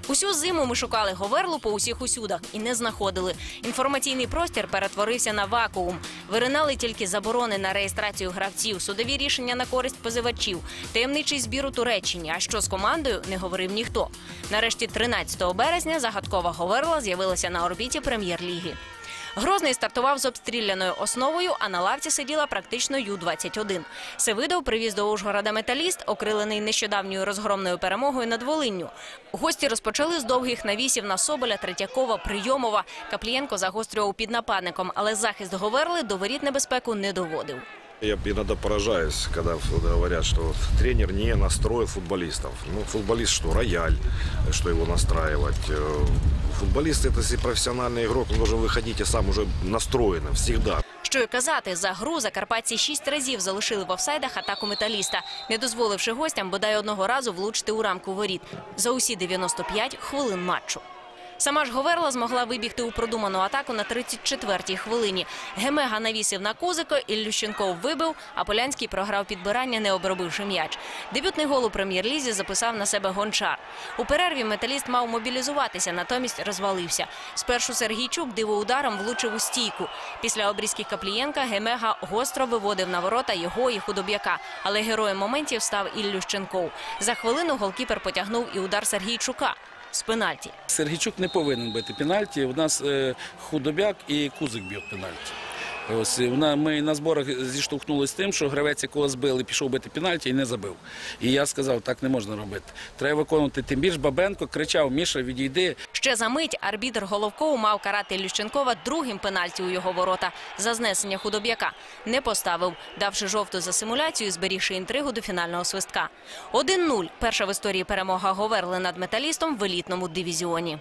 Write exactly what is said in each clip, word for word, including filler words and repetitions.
Усю зиму ми шукали Говерлу по усіх усюдах і не знаходили. Інформаційний простір перетворився на вакуум. Виринали тільки заборони на реєстрацію гравців, судові рішення на користь позивачів, таємничий збір у Туреччині. А що з командою, не говорив ніхто. Нарешті тринадцятого березня загадкова Говерла з'явилася на орбіті прем'єр-ліги. Грозний стартував з обстріляною основою, а на лавці сиділа практично Ю двадцять один. Севидов привіз до Ужгорода «Металіст», окрилений нещодавньою розгромною перемогою над Волинню. Гості розпочали з довгих навісів на Соболя, Третьякова, Прийомова. Каплієнко загострював під нападником, але захист Говерли до воріт небезпеку не доводив. Я иногда поражаюсь, когда говорят, что вот тренер не настроил футболистов. Ну, футболист что, рояль, что его настраивать. Футболист – это если профессиональный игрок, он должен выходить и сам уже настроенным, всегда. Що й казати, за гру закарпатці шість разів залишили в офсайдах атаку «Металіста», не дозволивши гостям бодай одного разу влучити у рамку воріт за усі дев'яносто п'ять хвилин матчу. Сама ж Говерла змогла вибігти у продуману атаку на тридцять четвертій хвилині. Гемега навісив на Кузико, Іллющенков вибив, а Полянський програв підбирання, не обробивши м'яч. Дебютний гол у прем'єр-лізі записав на себе Гончар. У перерві «Металіст» мав мобілізуватися, натомість розвалився. Спершу Сергійчук дивоударом влучив у стійку. Після обрізки Каплієнка Гемега гостро виводив на ворота його і Худоб'яка. Але героєм моментів став Іллющенков. За хвилину голкіпер потягнув і удар Сергійчука з пенальті. Сергійчук не повинен бити пенальті. У нас е, Худоб'як і Кузик б'ють пенальті. Ось, ми на зборах зіштовхнулися з тим, що гравець, якого збили, пішов бити пенальті і не забив. І я сказав, так не можна робити. Треба виконувати. Тим більше Бабенко кричав: «Міша, відійди». Ще за мить арбітр Головков мав карати Іллющенкова другим пенальті у його ворота за знесення Худоб'яка. Не поставив, давши жовту за симуляцію, зберігши інтригу до фінального свистка. один нуль. Перша в історії перемога Говерли над «Металістом» в елітному дивізіоні.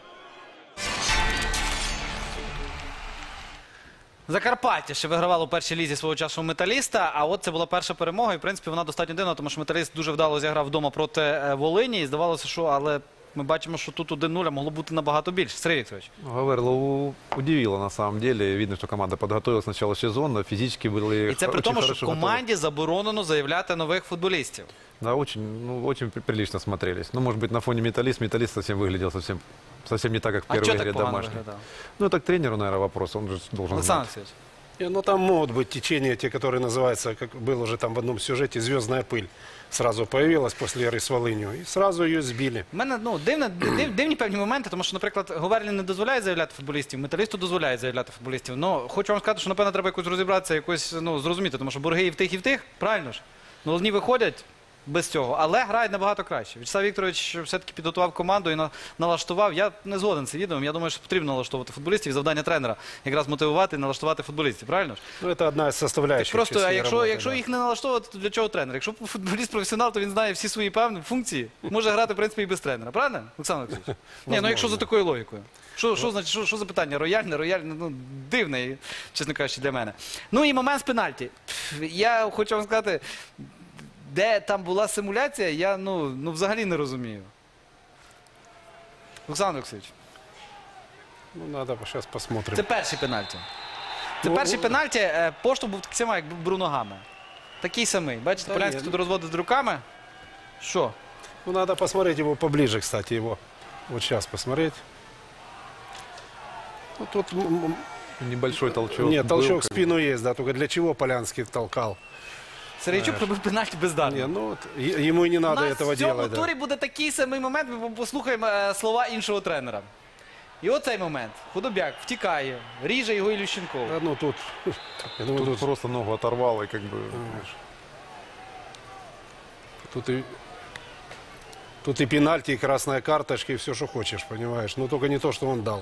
Закарпаття ще вигравало у першій лізі свого часу «Металіста», а от це була перша перемога, і в принципі вона достатньо дивна, тому що «Металіст» дуже вдало зіграв вдома проти Волині, і здавалося, що, але ми бачимо, що тут один нуль, а могло бути набагато більше. Сергій Вікторович. Говерла удивила на самом деле. Видно, что команда подготовилась с начала сезона, физически были. І це при тому, що команді заборонено заявляти нових футболістів. Да, очень, ну, очень прилично смотрелись. Ну, может быть, на фоне «Металлист», «Металлист» совсем выглядел совсем, совсем не так, как в первой а игре домашней. Ну, так тренеру, наверное, вопрос, он же должен Александр знать. Ну, там могут быть течения, те, которые называются, как было уже там в одном сюжете, «Звездная пыль». Сразу появилась после игры с Волынью, и сразу ее сбили. У мене ну, дивне, див, дивні певні моменти, тому що, наприклад, Говерлі не дозволяє заявляти футболістів, «Металісту» дозволяє заявляти футболістів. Ну, хочу вам сказати, що, напевно, треба якось розібратися, якось ну, зрозуміти, тому що борги і в тих, і в тих, правильно ж? Ну, одні виходять без цього, але грають набагато краще. В'ячеслав Вікторович все-таки підготував команду і налаштував. Я не згоден з цим відео. Я думаю, що потрібно налаштовувати футболістів. Завдання тренера якраз мотивувати і налаштувати футболістів. Правильно ж? Ну, це одна з составляючих. Так просто, а якщо, роботи, якщо да. їх не налаштовувати, то для чого тренер? Якщо футболіст професіонал, то він знає всі свої певні функції. Може грати, в принципі, і без тренера. Правильно, Олександр Олексійович? Ні, ну якщо за такою логікою. Що, що, значить, що, що за питання? Рояльне, рояльне, ну, дивне, чесно кажучи, для мене. Ну і момент з пенальті. Я хочу вам сказати, де там була симуляція, я ну, ну, взагалі не розумію. Олександр Олексійович. Ну, треба, зараз посмотрим. Це перший пенальті. Це Ну, перший ну, пенальті, поштовх був такий самий, як Бруногами. Такий самий. Бачите, Та Полянський ні, тут розводить з руками. Що? Ну, надо посмотреть его поближе, кстати, его. Вот сейчас посмотреть. Ну, тут... Небольшой толчок. Нет, толчок был, в спину есть, да, только для чего Полянский толкал? Сергійчук робив пенальті бездарно. Не, ну, вот, е- ему и не надо У этого нас в цьому делать. Да. турі буде такий самий момент, ми послухаємо е, слова іншого тренера. І оцей момент. Худоб'як втікає, ріже його Іллющенков. Да, ну, тут... Я думаю, Тут тут, просто ногу оторвало и как бы... тут и... Тут и пенальти, и красная карточка, и все, что хочешь, понимаешь. Но только не то, что он дал.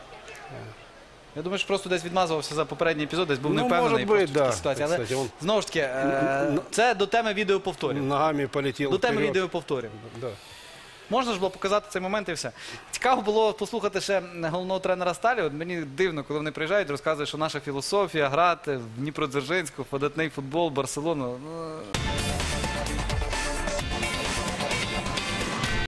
Я думаю, що просто десь відмазувався за попередній епізод, десь був Ну, невпевнений може бути, просто в такій да. ситуації. Але Кстати, он- знову ж таки, е, це до теми відеоповторів. Ногами полетел До теми вперед. відеоповторів. Да. Можна ж було показати цей момент і все. Цікаво було послухати ще головного тренера Сталі. От мені дивно, коли вони приїжджають і розказують, що наша філософія грати в Дніпродзержинську, видатний футбол, Барселону. Ну,